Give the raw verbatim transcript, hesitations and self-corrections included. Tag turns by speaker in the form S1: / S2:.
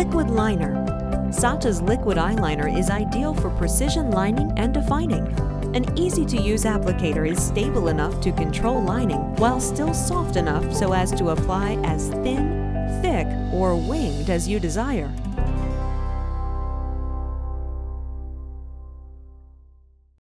S1: Liquid liner. Sacha's liquid eyeliner is ideal for precision lining and defining. An easy-to-use applicator is stable enough to control lining while still soft enough so as to apply as thin, thick, or winged as you desire.